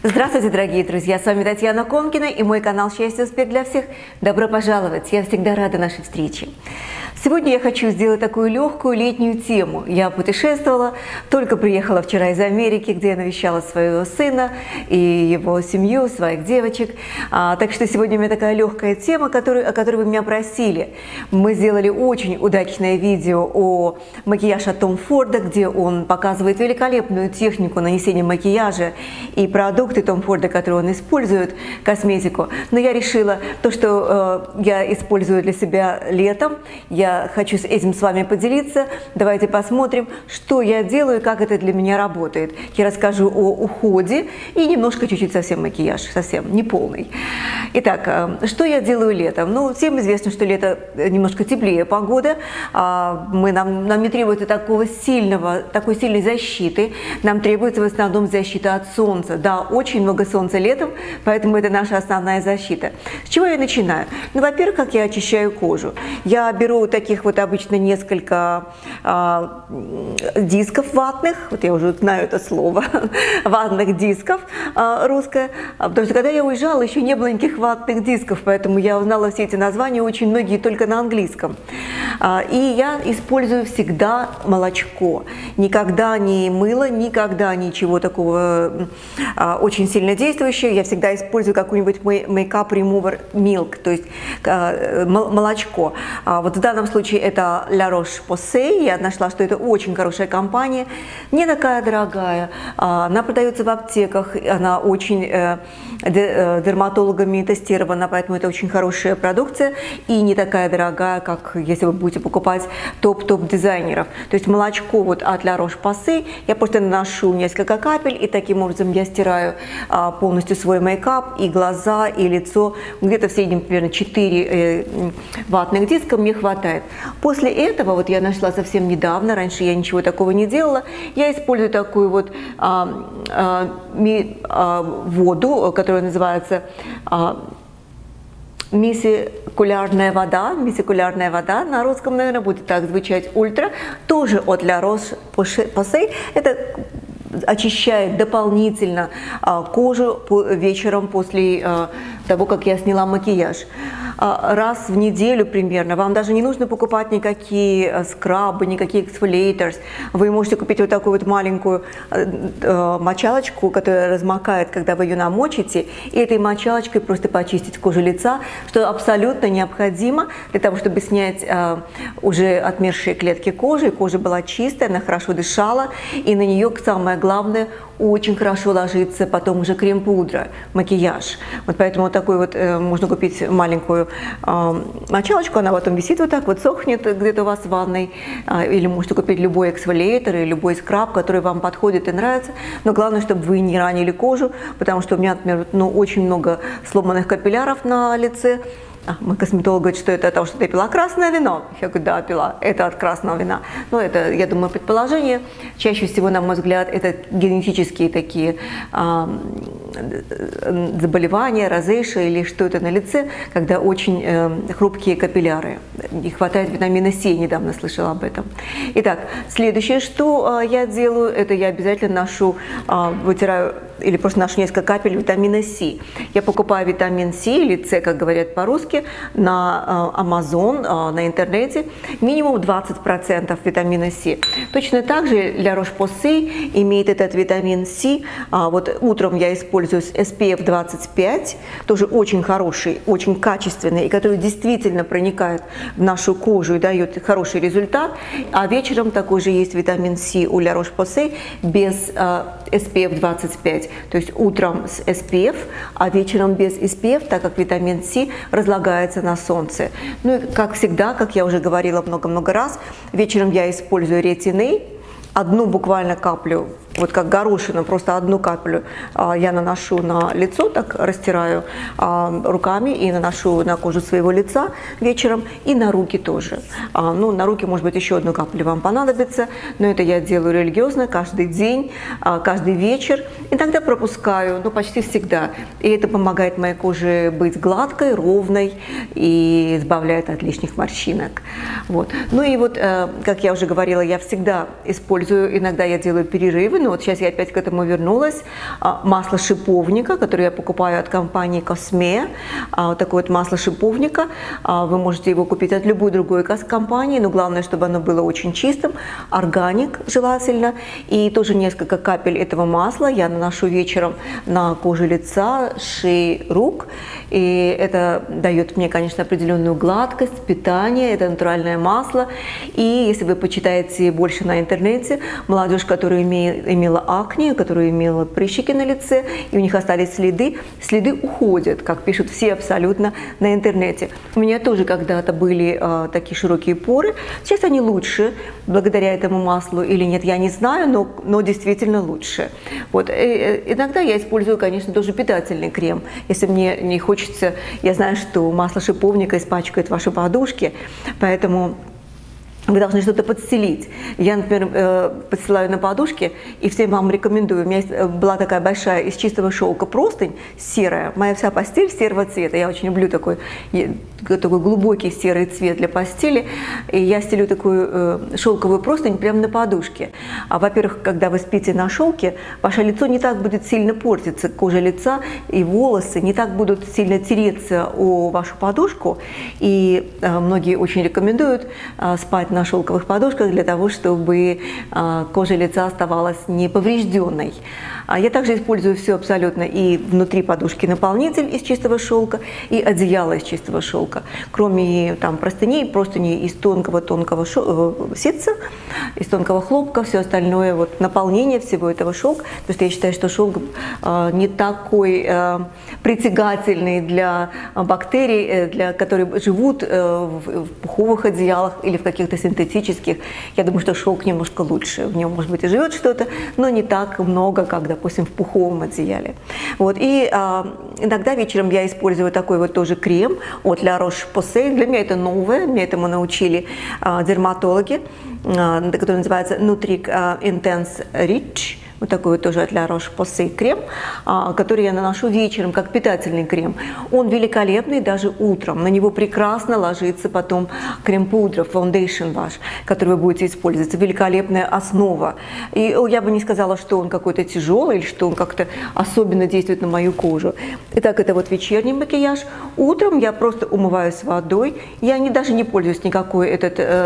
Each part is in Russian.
Здравствуйте, дорогие друзья! С вами Татьяна Конкина и мой канал «Счастье и успех для всех». Добро пожаловать! Я всегда рада нашей встрече. Сегодня я хочу сделать такую легкую летнюю тему. Я путешествовала, только приехала вчера из Америки, где я навещала своего сына и его семью, своих девочек. Так что сегодня у меня такая легкая тема, о которой вы меня просили. Мы сделали очень удачное видео о макияже от Том Форда, где он показывает великолепную технику нанесения макияжа и продукты Том Форда, которые он использует, косметику. Но я решила, то, что я использую для себя летом, я хочу этим с вами поделиться. Давайте посмотрим, что я делаю, как это для меня работает. Я расскажу о уходе и немножко, чуть-чуть совсем макияж, совсем не полный. Итак, что я делаю летом? Ну, всем известно, что лето немножко теплее погода. Нам не требуется такой сильной защиты. Нам требуется в основном защита от солнца. Да, очень много солнца летом, поэтому это наша основная защита. С чего я начинаю? Ну, во-первых, как я очищаю кожу. Я беру таких вот обычно несколько дисков ватных, вот я уже знаю это слово, ватных дисков русское, потому что когда я уезжала, еще не было никаких ватных дисков, поэтому я узнала все эти названия, очень многие только на английском. И я использую всегда молочко, никогда не мыло, никогда ничего такого очень сильно действующего, я всегда использую какой-нибудь Makeup Remover Milk, то есть молочко. Вот в данном случае это La Roche-Posay, я нашла, что это очень хорошая компания, не такая дорогая, она продается в аптеках, она очень дерматологами тестирована, поэтому это очень хорошая продукция и не такая дорогая, как если вы будете покупать топ-топ дизайнеров. То есть молочко вот от La Roche-Posay, я просто наношу несколько капель и таким образом я стираю полностью свой мейкап, и глаза, и лицо, где-то в среднем примерно 4 ватных диска мне хватает. После этого, вот я нашла совсем недавно, раньше я ничего такого не делала, я использую такую вот воду, которая называется мисцеллярная вода, на русском, наверное, будет так звучать, ультра, тоже от La Roche-Posay. Это очищает дополнительно кожу вечером после того, как я сняла макияж. Раз в неделю примерно. Вам даже не нужно покупать никакие скрабы, никакие эксфолиаторс. Вы можете купить вот такую вот маленькую мочалочку, которая размокает, когда вы ее намочите, и этой мочалочкой просто почистить кожу лица, что абсолютно необходимо для того, чтобы снять уже отмершие клетки кожи, и кожа была чистая, она хорошо дышала, и на нее, самое главное, очень хорошо ложится потом уже крем-пудра, макияж. Вот поэтому вот такой вот можно купить маленькую мочалочку, она потом висит вот так вот, сохнет где-то у вас в ванной, или можете купить любой эксфолиатор или любой скраб, который вам подходит и нравится, но главное, чтобы вы не ранили кожу, потому что у меня, например, очень много сломанных капилляров на лице. Мой косметолог говорит, что это от того, что ты пила красное вино. Я говорю, да, пила. Это от красного вина. Но это, я думаю, предположение. Чаще всего, на мой взгляд, это генетические такие заболевания, розейша или что-то на лице, когда очень хрупкие капилляры. Не хватает витамина С, недавно слышала об этом. Итак, следующее, что я делаю, это я обязательно ношу, вытираю или просто ношу несколько капель витамина С. Я покупаю витамин С или С, как говорят по-русски, на Amazon, на интернете, минимум 20% витамина С. Точно так же La Roche-Posay имеет этот витамин С. Вот утром я использую SPF 25, тоже очень хороший, очень качественный, и который действительно проникает в нашу кожу и дает хороший результат. А вечером такой же есть витамин С у La Roche-Posay без SPF 25. То есть утром с SPF, а вечером без SPF, так как витамин С разлагается на солнце. Ну и как всегда, как я уже говорила много-много раз, вечером я использую ретиней, одну буквально каплю, вот как горошину, просто одну каплю я наношу на лицо, так растираю руками и наношу на кожу своего лица вечером и на руки тоже. Ну, на руки, может быть, еще одну каплю вам понадобится, но это я делаю религиозно каждый день, каждый вечер. Иногда пропускаю, но почти всегда. И это помогает моей коже быть гладкой, ровной и избавляет от лишних морщинок. Вот. Ну и вот, как я уже говорила, я всегда использую, иногда я делаю перерывы, но вот сейчас я опять к этому вернулась. Масло шиповника, которое я покупаю от компании Cosme. Вот такое вот масло шиповника. Вы можете его купить от любой другой компании, но главное, чтобы оно было очень чистым. Органик желательно. И тоже несколько капель этого масла я наношу вечером на кожу лица, шеи, рук. И это дает мне, конечно, определенную гладкость, питание. Это натуральное масло. И если вы почитаете больше на интернете, молодежь, которая имела акне, которая имела прыщики на лице, и у них остались следы уходят, как пишут все абсолютно на интернете. У меня тоже когда-то были такие широкие поры. Сейчас они лучше, благодаря этому маслу или нет, я не знаю, но действительно лучше. Вот. Иногда я использую, конечно, тоже питательный крем. Если мне не хочется, я знаю, что масло шиповника испачкает ваши подушки, поэтому вы должны что-то подстелить. Я, например, подстилаю на подушке, и всем вам рекомендую. У меня была такая большая из чистого шелка простынь, серая. Моя вся постель серого цвета. Я очень люблю такой глубокий серый цвет для постели. И я стелю такую шелковую простынь прямо на подушке. Во-первых, когда вы спите на шелке, ваше лицо не так будет сильно портиться. Кожа лица и волосы не так будут сильно тереться о вашу подушку. И многие очень рекомендуют спать на шелковых подушках для того, чтобы кожа лица оставалась неповрежденной. Я также использую все абсолютно, и внутри подушки наполнитель из чистого шелка, и одеяло из чистого шелка. Кроме там простыней из тонкого ситца, из тонкого хлопка, все остальное, вот наполнение всего этого шелка. Потому что я считаю, что шелк не такой притягательный для бактерий, которые живут в пуховых одеялах или в каких-то синтетических. Я думаю, что шелк немножко лучше. В нем, может быть, и живет что-то, но не так много, как, допустим, в пуховом одеяле. Вот. И иногда вечером я использую такой вот тоже крем от La Roche-Posay. Для меня это новое, меня этому научили дерматологи, который называется Nutric Intense Rich. Вот такой вот тоже от La Roche-Posay крем, который я наношу вечером как питательный крем. Он великолепный даже утром. На него прекрасно ложится потом крем-пудра, foundation ваш, который вы будете использовать. Это великолепная основа. И я бы не сказала, что он какой-то тяжелый или что он как-то особенно действует на мою кожу. Итак, это вот вечерний макияж. Утром я просто умываюсь водой. Я даже не пользуюсь никакой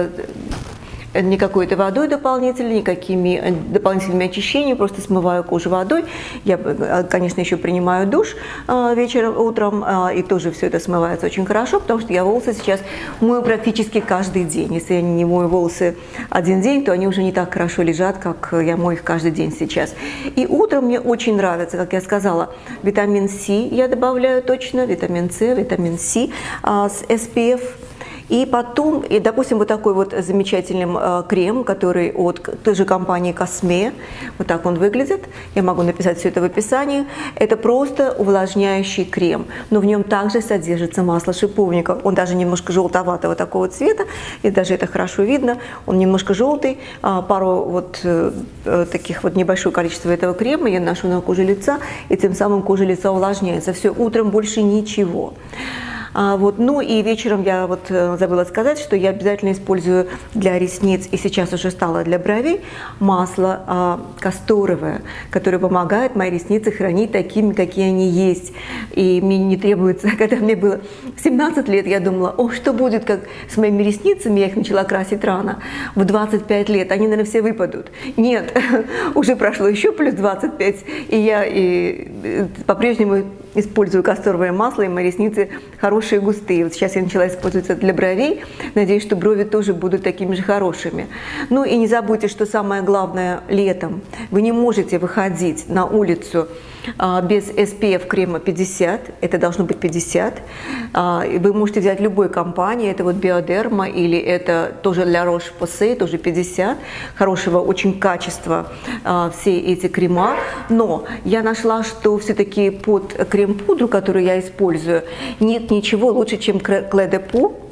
водой дополнительной, никакими дополнительными очищениями, просто смываю кожу водой. Я, конечно, еще принимаю душ вечером, утром, и тоже все это смывается очень хорошо, потому что я волосы сейчас мою практически каждый день. Если я не мою волосы один день, то они уже не так хорошо лежат, как я мою их каждый день сейчас. И утром мне очень нравится, как я сказала, витамин С я добавляю точно, витамин С, витамин С с SPF. И потом, допустим, вот такой вот замечательный крем, который от той же компании Cosme, вот так он выглядит, я могу написать все это в описании, это просто увлажняющий крем, но в нем также содержится масло шиповника, он даже немножко желтоватого такого цвета, и даже это хорошо видно, он немножко желтый, пару вот таких вот небольшое количество этого крема я наношу на кожу лица, и тем самым кожа лица увлажняется, все, утром больше ничего. Ну и вечером я вот забыла сказать, что я обязательно использую для ресниц, и сейчас уже стало для бровей, масло касторовое, которое помогает мои ресницы хранить такими, какие они есть. И мне не требуется, когда мне было 17 лет, я думала, что будет как с моими ресницами, я их начала красить рано, в 25 лет, они, наверное, все выпадут. Нет, уже прошло еще плюс 25, и я по-прежнему использую касторовое масло, и мои ресницы хорошие, густые. Вот сейчас я начала использовать это для бровей. Надеюсь, что брови тоже будут такими же хорошими. Ну и не забудьте, что самое главное летом. Вы не можете выходить на улицу без SPF крема 50. Это должно быть 50. Вы можете взять любой компании. Это вот Bioderma или это тоже La Roche-Posay, тоже 50. Хорошего очень качества все эти крема. Но я нашла, что все-таки под крем-пудру, которую я использую, нет ничего лучше, чем Clé de Peau.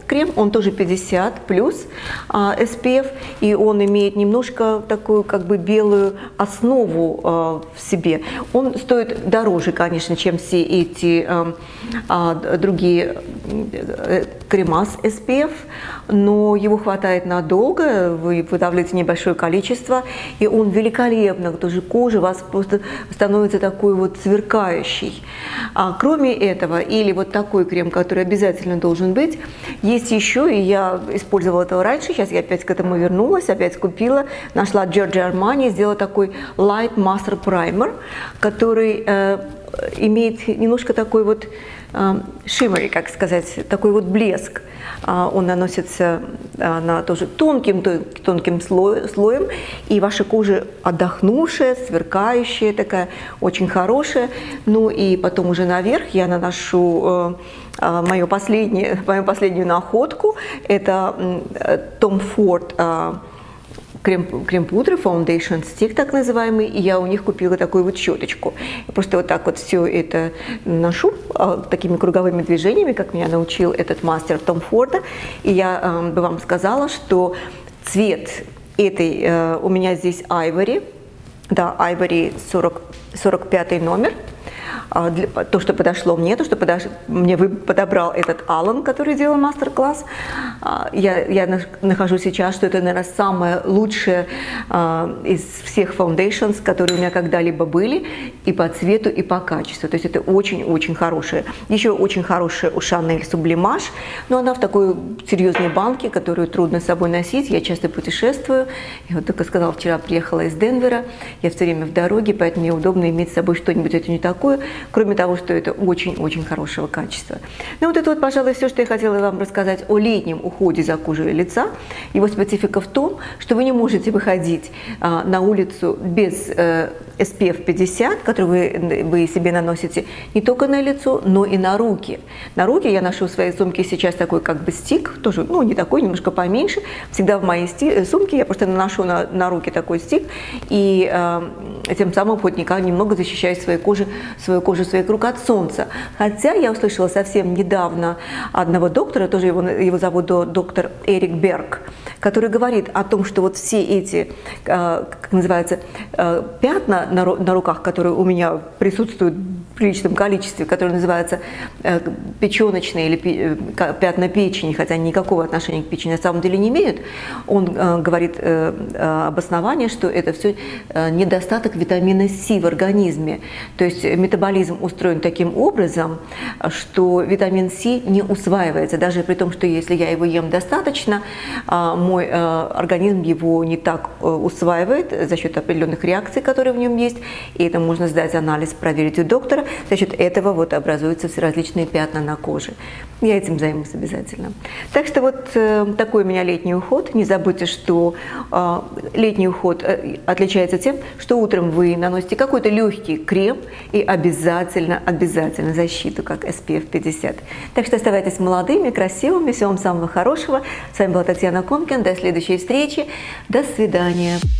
крем, он тоже 50 плюс SPF, и он имеет немножко такую как бы белую основу в себе. Он стоит дороже, конечно, чем все эти другие крема с SPF, но его хватает надолго, вы выдавливаете небольшое количество, и он великолепно, тоже кожа у вас просто становится такой вот сверкающей. Кроме этого, или вот такой крем, который обязательно должен быть, есть еще, и я использовала этого раньше, сейчас я опять к этому вернулась, опять купила, нашла Giorgio Armani, сделала такой Light Master Primer, который имеет немножко такой вот shimmery, как сказать, такой вот блеск. Он наносится тоже тонким слоем, и ваша кожа отдохнувшая, сверкающая, такая очень хорошая. Ну и потом уже наверх я наношу мою последнюю находку. Это Tom Ford крем-пудра, Foundation Stick так называемый, и я у них купила такую вот щеточку. Я просто вот так вот все это ношу такими круговыми движениями, как меня научил этот мастер Том Форда. И я бы вам сказала, что цвет этой, у меня здесь Ivory, да, Ivory 45 номер. То, что подошло мне, мне подобрал этот Алан, который делал мастер-класс. Я нахожу сейчас, что это, наверное, самое лучшее из всех foundations, которые у меня когда-либо были, и по цвету, и по качеству. То есть это очень-очень хорошее. Еще очень хорошая у Chanel Sublimage, но она в такой серьезной банке, которую трудно с собой носить. Я часто путешествую. Я вот только сказала, вчера приехала из Денвера, я все время в дороге, поэтому мне удобно иметь с собой что-нибудь это не такое, кроме того, что это очень-очень хорошего качества. Ну вот это вот, пожалуй, все, что я хотела вам рассказать о летнем уходе за кожей лица. Его специфика в том, что вы не можете выходить на улицу без SPF 50, который вы себе наносите не только на лицо, но и на руки. На руки я ношу в своей сумке сейчас такой как бы стик, тоже, ну, не такой, немножко поменьше. Всегда в моей сумке я просто наношу на руки такой стик, и тем самым хоть немного защищаю свою кожу своих рук от солнца. Хотя я услышала совсем недавно одного доктора, тоже его зовут доктор Эрик Берг, который говорит о том, что вот все эти, как называется, пятна на руках, которые у меня присутствуют в приличном количестве, которые называются печеночные или пятна печени, хотя они никакого отношения к печени на самом деле не имеют, он говорит обоснование, что это все недостаток витамина С в организме. То есть метаболизм устроен таким образом, что витамин С не усваивается, даже при том, что если я его ем достаточно, мой организм его не так усваивает за счет определенных реакций, которые в нем есть, и это можно сдать анализ, проверить у доктора, за счет этого вот образуются все различные пятна на коже. Я этим займусь обязательно. Так что вот такой у меня летний уход. Не забудьте, что летний уход отличается тем, что утром вы наносите какой-то легкий крем и обязательно защиту, как SPF 50. Так что оставайтесь молодыми, красивыми, всего вам самого хорошего. С вами была Татьяна Комкин. До следующей встречи. До свидания.